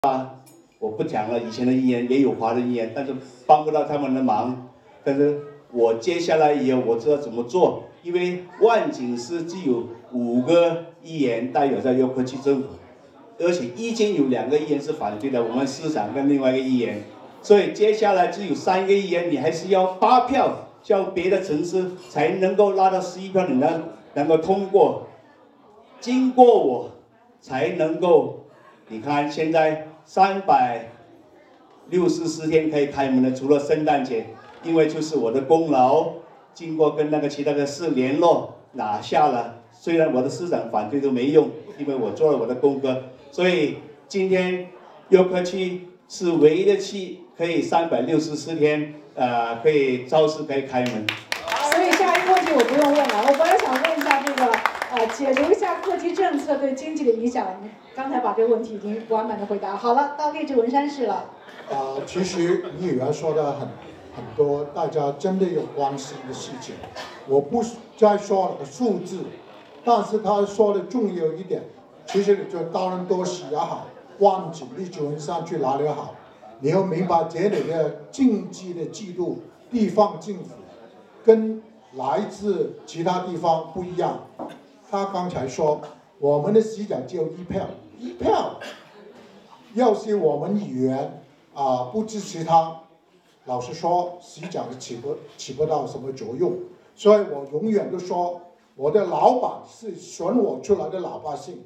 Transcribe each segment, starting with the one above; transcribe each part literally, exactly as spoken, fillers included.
啊，我不讲了，以前的议员也有华人议员，但是帮不到他们的忙。但是我接下来以后我知道怎么做，因为万景市只有五个议员代表在约克区政府，而且已经有两个议员是反对的，我们市长跟另外一个议员，所以接下来只有三个议员，你还是要八票，像别的城市才能够拉到十一票，你能能够通过，经过我才能够。你看现在三百六十四天可以开门的，除了圣诞节，因为就是我的功劳，经过跟那个其他的市联络拿下了。虽然我的市长反对都没用，因为我做了我的功课，所以今天约克区是唯一的区可以三百六十四天，呃，可以超市可以开门。 所以下一个问题我不用问了，我本来想问一下这个。呃，解读一下科技政策对经济的影响。你刚才把这个问题已经完满的回答好了，到列治文山市了。 啊、呃，其实李议员说的很很多，大家真的有关心的事情。我不再说了个数字，但是他说的重要一点，其实你就多伦多市也好，万景、列治文山去哪里好，你要明白这里的经济的制度，地方政府跟来自其他地方不一样。他刚才说，我们的市长只有一票，一票。要是我们议员啊、呃、不支持他，老实说，市长起不起不到什么作用。所以我永远都说，我的老板是选我出来的老百姓。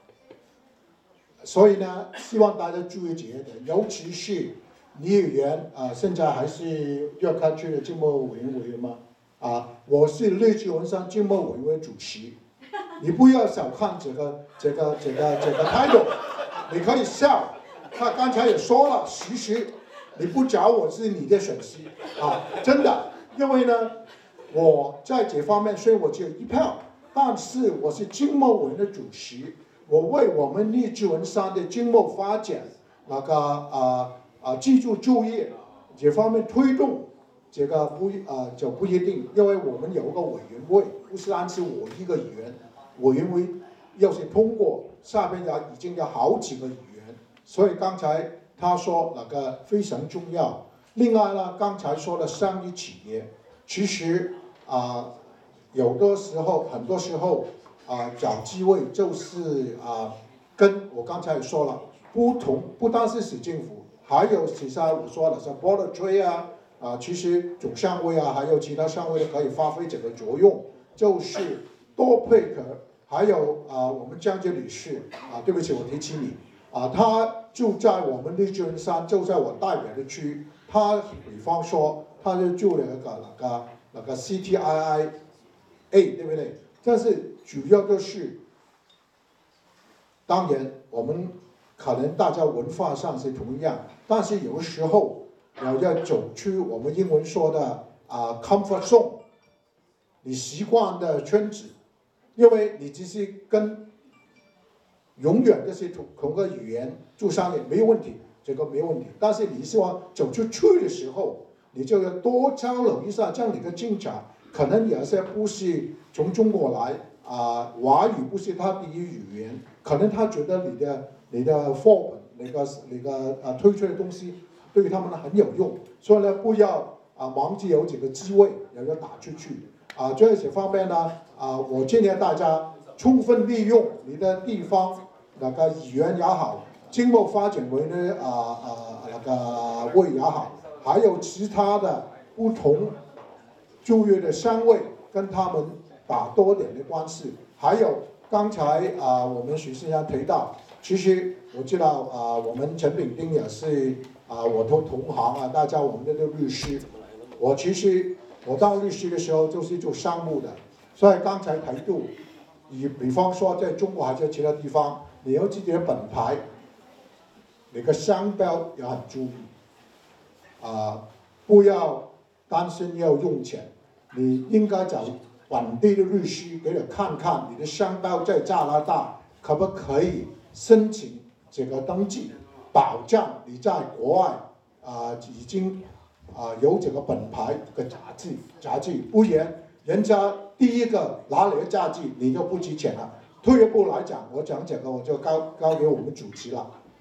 所以呢，希望大家注意这一点，尤其是李议员啊、呃，现在还是约克区的政务委员委员吗？啊，我是列治文山政务委员会主席。你不要小看这个这个这个这个态度，你可以笑。他刚才也说了，其实你不找我是你的损失啊，真的。因为呢，我在这方面虽然我只有一票，但是我是经贸委员的主席，我为我们列治文山的经贸发展那个啊啊居住就业这方面推动。这个不啊、呃、就不一定，因为我们有个委员会，不是按是我一个议员，委员会要是通过，下边有已经有好几个议员，所以刚才他说那个非常重要。另外呢，刚才说的商业企业，其实啊、呃、有的时候很多时候啊、呃、找机会就是啊、呃、跟我刚才也说了，不同不单是市政府，还有其他我说的像 border trade 啊。啊，其实总商会啊，还有其他商会可以发挥这个作用，就是多配合，还有啊，我们江杰女士啊，对不起，我提起你啊，她就在我们列治文山，就在我代表的区，她比方说，她就做了一个那个那个 C T I I A， 对不对？但是主要都是，当然我们可能大家文化上是同样，但是有时候。然后要走出我们英文说的啊、uh, comfort zone， 你习惯的圈子，因为你只是跟永远都是同同个语言做生意没有问题，这个没有问题。但是你希望走出去的时候，你就要多交流一下，这样你的进展可能有些不是从中国来啊、呃，华语不是他第一语言，可能他觉得你的你的货本、那个那个啊推出的东西。对于他们呢很有用，所以呢不要啊忘记有几个机会也要打出去啊。这些方面呢啊，我建议大家充分利用你的地方那个语言也好，经贸发展委的啊啊那个会也好，还有其他的不同就业的商会跟他们打多点的关系。还有刚才啊我们许先生提到，其实我知道啊我们陈炳丁也是。啊，我都同行啊，大家我们的都律师，我其实我当律师的时候就是做商务的，所以刚才提到，以比方说在中国还是其他地方，你有自己的本牌，你个商标也很注意，啊，不要担心要用钱，你应该找本地的律师给你看看你的商标在加拿大可不可以申请这个登记。保障你在国外啊、呃、已经啊、呃、有这个本牌的杂志，杂志不然人家第一个拿你的杂志你就不值钱了。退一步来讲，我讲这个我就交交给我们主持了。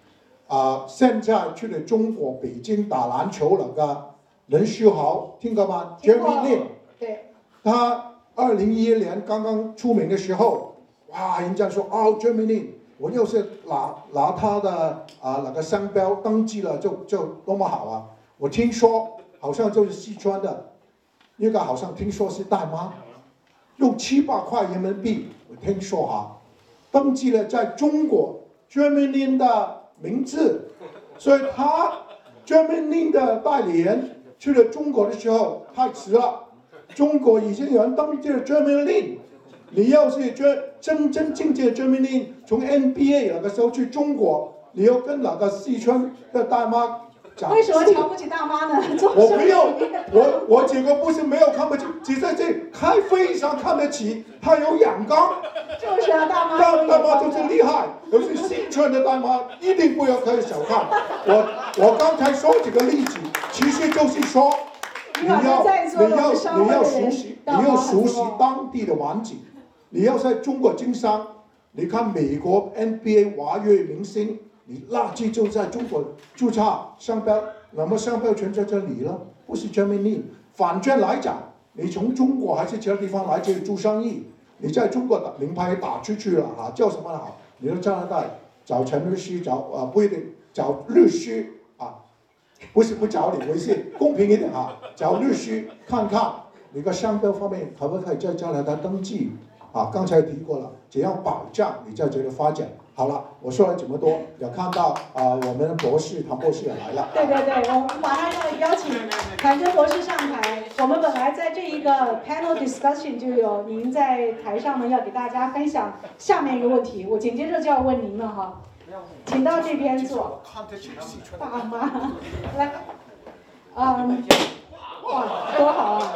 啊，现在去了中国北京打篮球那个任书豪，听过吗 ？Jeremy Lin， 对， 他二零一一年刚刚出名的时候，哇，人家说哦 ，Jeremy Lin， 我要是拿拿他的啊那个商标登记了就，就多么好啊！我听说好像就是四川的，那个好像听说是大妈，用七八块人民币，我听说哈，登记了在中国 Jeremy Lin 的名字，所以他 Jeremy Lin 的代理人去了中国的时候太迟了，中国已经有人登记了 Jeremy Lin， 你要是真真正正的 Jeremy Lin 从 N B A 那个时候去中国，你要跟那个四川的大妈讲， 为什么瞧不起大妈呢？ 我没有，我我这个不是没有看不起，只是这还非常看得起，他有阳刚。 就是啊，大妈。 大大妈就是厉害，尤其四川的大妈，一定不要可以小看。我我刚才说几个例子，其实就是说，你要你要你要熟悉，你要熟悉当地的环境。你要在中国经商，你看美国 N B A 华裔明星，你垃圾就在中国注册商标，那么商标权在这里了，不是 Jeremy Lin。反正来讲，你从中国还是其他地方来这里做生意。你在中国的名牌打出去了啊，叫什么好？你到加拿大找陈律师，找啊、呃、不一定找律师啊，不是不找你，我是公平一点啊，找律师看看你个商标方面可不可以在加拿大登记啊？刚才提过了，怎样保障你在这里发展？好了，我说了这么多，也看到啊、呃，我们博士谭博士也来了。 对对对，我们马上要邀请谭真博士上台。我们本来在这一个 panel discussion 就有您在台上呢，要给大家分享下面一个问题，我紧接着就要问您了哈，请到这边坐。大妈，来，嗯，哇，多好啊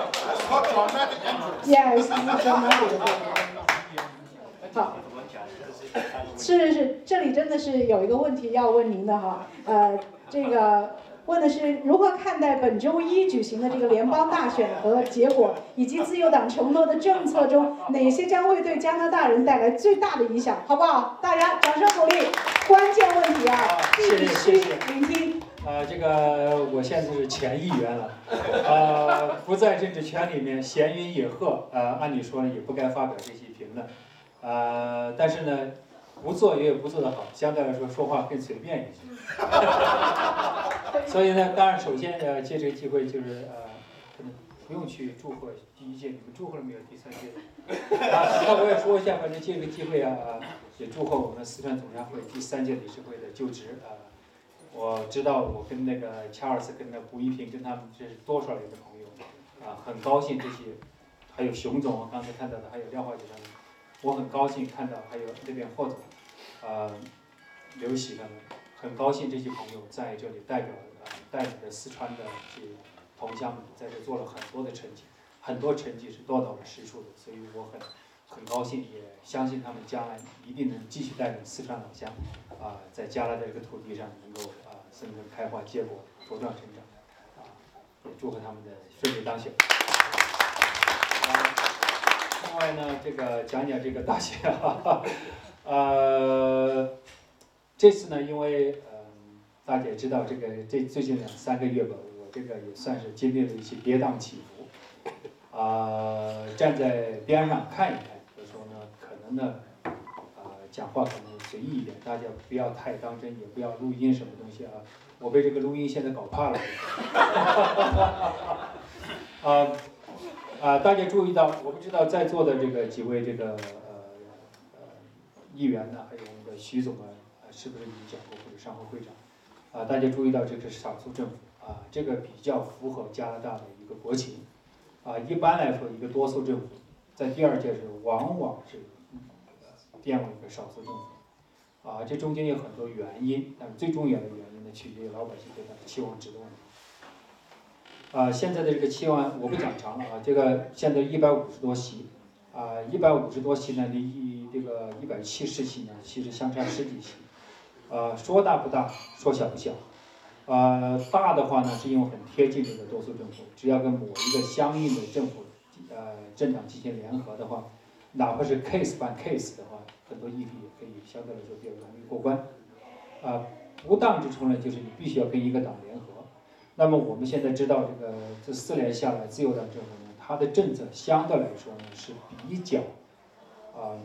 ！Yes， 好。是是是，这里真的是有一个问题要问您的哈，呃，这个问的是如何看待本周一举行的这个联邦大选和结果，以及自由党承诺的政策中哪些将会对加拿大人带来最大的影响，好不好？大家掌声鼓励。关键问题啊，必须聆听。 呃，这个我现在是前议员了，呃，不在政治圈里面，闲云野鹤，呃，按理说呢也不该发表这些评论，呃，但是呢。不做也有不做的好，相对来说说话更随便一些。所以呢，当然首先呃借这个机会就是呃，可能不用去祝贺第一届，你们祝贺了没有？第三届？啊，那我也说一下，反正借这个机会啊，呃、也祝贺我们四川总商会第三届理事会的就职啊、呃。我知道我跟那个查尔斯跟那胡一平跟他们这是多少年的朋友啊、呃，很高兴这些，还有熊总刚才看到的，还有廖化姐他们。我很高兴看到还有那边霍总，呃，刘喜他们，很高兴这些朋友在这里代表呃代表着四川的这些同乡们在这做了很多的成绩，很多成绩是落到了实处的，所以我很很高兴，也相信他们将来一定能继续带领四川老乡啊、呃，在加拿大这个土地上能够啊、呃、生根开花结果茁壮成长，啊、呃，也祝贺他们的顺利当选。呃另外呢，这个讲讲这个大选啊，呃，这次呢，因为嗯、呃，大家也知道，这个这最近两三个月吧，我这个也算是经历了一些跌宕起伏，啊、呃，站在边上看一看，有时候呢，可能呢，啊、呃，讲话可能随意一点，大家不要太当真，也不要录音什么东西啊，我被这个录音现在搞怕了，啊。啊、呃，大家注意到，我不知道在座的这个几位这个呃呃议员呢，还有我们的徐总啊，呃、是不是已经讲过或者商会会长？啊、呃，大家注意到这个是少数政府啊、呃，这个比较符合加拿大的一个国情啊、呃。一般来说，一个多数政府在第二届时往往是呃变为一个少数政府啊、呃，这中间有很多原因，但是最重要的原因呢，取决于老百姓对它的期望值的问题。啊、呃，现在的这个期望我不讲长了啊，这个现在一百五十多席，啊、呃，一百五十多席呢，离这个一百七十席呢，其实相差十几席，呃，说大不大，说小不小，呃，大的话呢，是因为很贴近这个多数政府，只要跟某一个相应的政府，呃，政党进行联合的话，哪怕是 case by case 的话，很多议题也可以相对来说比较容易过关，啊、呃， 不当之处呢，就是你必须要跟一个党联合。那么我们现在知道，这个这四年下来，自由党政府呢，它的政策相对来说呢是比较啊、呃、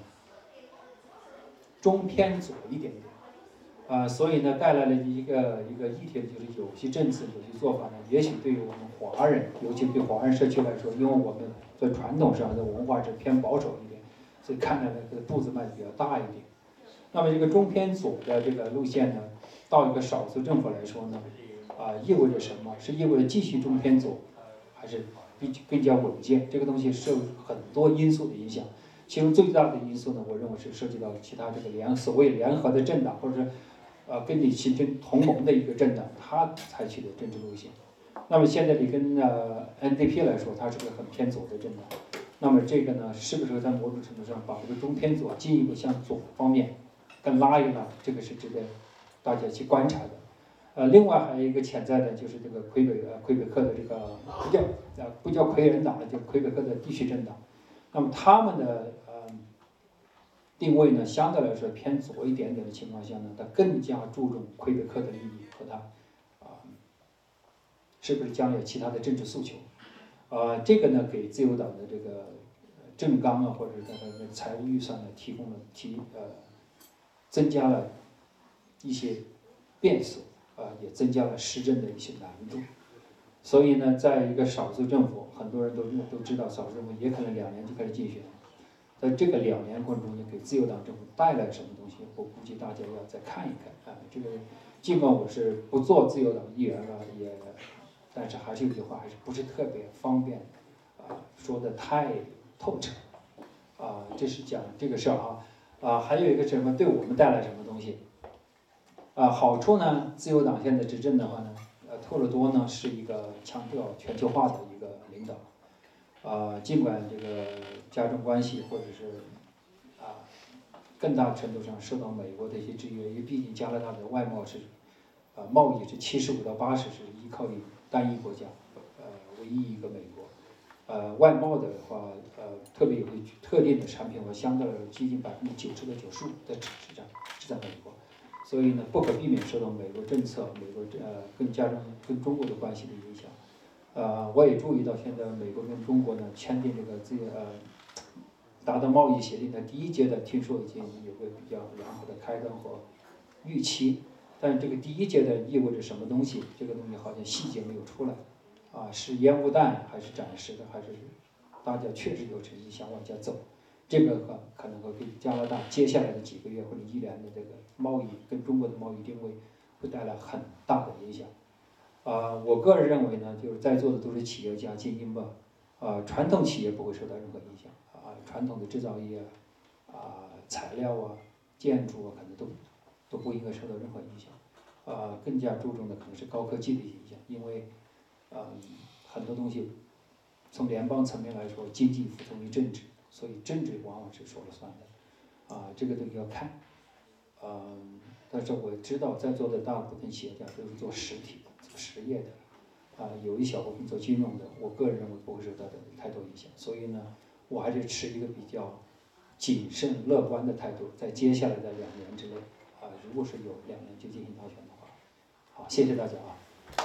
中偏左一点点，啊、呃，所以呢带来了一个一个议题，就是有些政策、有些做法呢，也许对于我们华人，尤其对华人社区来说，因为我们在传统上的文化是偏保守一点，所以看来呢这个步子迈的比较大一点。那么这个中偏左的这个路线呢，到一个少数政府来说呢，啊、呃，意味着什么？是意味着继续中偏左，还是比更加稳健？这个东西受很多因素的影响，其中最大的因素呢，我认为是涉及到其他这个联所谓联合的政党，或者是呃跟你形成同盟的一个政党，它采取的政治路线。那么现在你跟呃 N D P 来说，它是个很偏左的政党，那么这个呢，是不是在某种程度上把这个中偏左进一步向左方面更拉一拉？这个是值得大家去观察的。呃，另外还有一个潜在的，就是这个魁北呃魁北克的这个不叫呃不叫魁人党了，叫魁北克的地区政党。那么他们的呃定位呢，相对来说偏左一点点的情况下呢，它更加注重魁北克的利益和它啊、呃、是不是将来有其他的政治诉求？呃，这个呢给自由党的这个政纲啊，或者它的财务预算呢，提供了提呃增加了一些变数。啊，也增加了施政的一些难度，所以呢，在一个少数政府，很多人都都知道，少数政府也可能两年就开始竞选，在这个两年过程中呢，给自由党政府带来什么东西，我估计大家要再看一看啊。这个尽管我是不做自由党议员了，也，但是还是有句话，还是不是特别方便啊，说的太透彻啊。这是讲这个事儿啊啊，还有一个什么对我们带来什么东西？啊，好处呢，自由党现在执政的话呢，呃，特鲁多呢是一个强调全球化的一个领导，啊，尽管这个加重关系或者是啊，更大程度上受到美国的一些制约，因为毕竟加拿大的外贸是，啊，贸易是七十五到八十是依靠于单一国家，呃，唯一一个美国，呃，外贸的话，呃，特别有个特定的产品，我相对来说接近百分之九十到九十五的市场是在美国。所以呢，不可避免受到美国政策、美国呃更加重跟中国的关系的影响。呃，我也注意到现在美国跟中国呢签订这个自呃达到贸易协定的第一阶段，听说已经有个比较良好的开端和预期。但这个第一阶段意味着什么东西？这个东西好像细节没有出来，啊，是烟雾弹还是暂时的，还是大家确实有诚意想往下走？这个可可能会给加拿大接下来的几个月或者一年的这个贸易跟中国的贸易定位会带来很大的影响。啊、呃，我个人认为呢，就是在座的都是企业家精英吧，啊、呃，传统企业不会受到任何影响，啊、呃，传统的制造业啊、呃，材料啊、建筑啊，可能都都不应该受到任何影响。啊、呃，更加注重的可能是高科技的影响，因为啊、呃，很多东西从联邦层面来说，经济服从于政治。所以政治往往是说了算的，啊，这个东西要看，嗯，但是我知道在座的大部分企业家都是做实体的、做实业的，啊，有一小部分做金融的，我个人认为不会受到太多影响，所以呢，我还是持一个比较谨慎乐观的态度，在接下来的两年之内，啊，如果是有两年就进行大选的话，好，谢谢大家啊。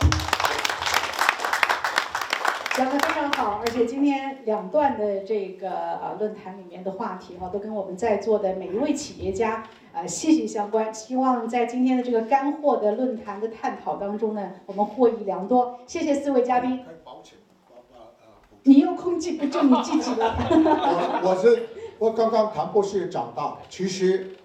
讲得非常好，而且今天两段的这个呃论坛里面的话题哈，都跟我们在座的每一位企业家呃息息相关。希望在今天的这个干货的论坛的探讨当中呢，我们获益良多。谢谢四位嘉宾。你又控制不住你自己了。 我我是我刚刚谭博士讲到，其实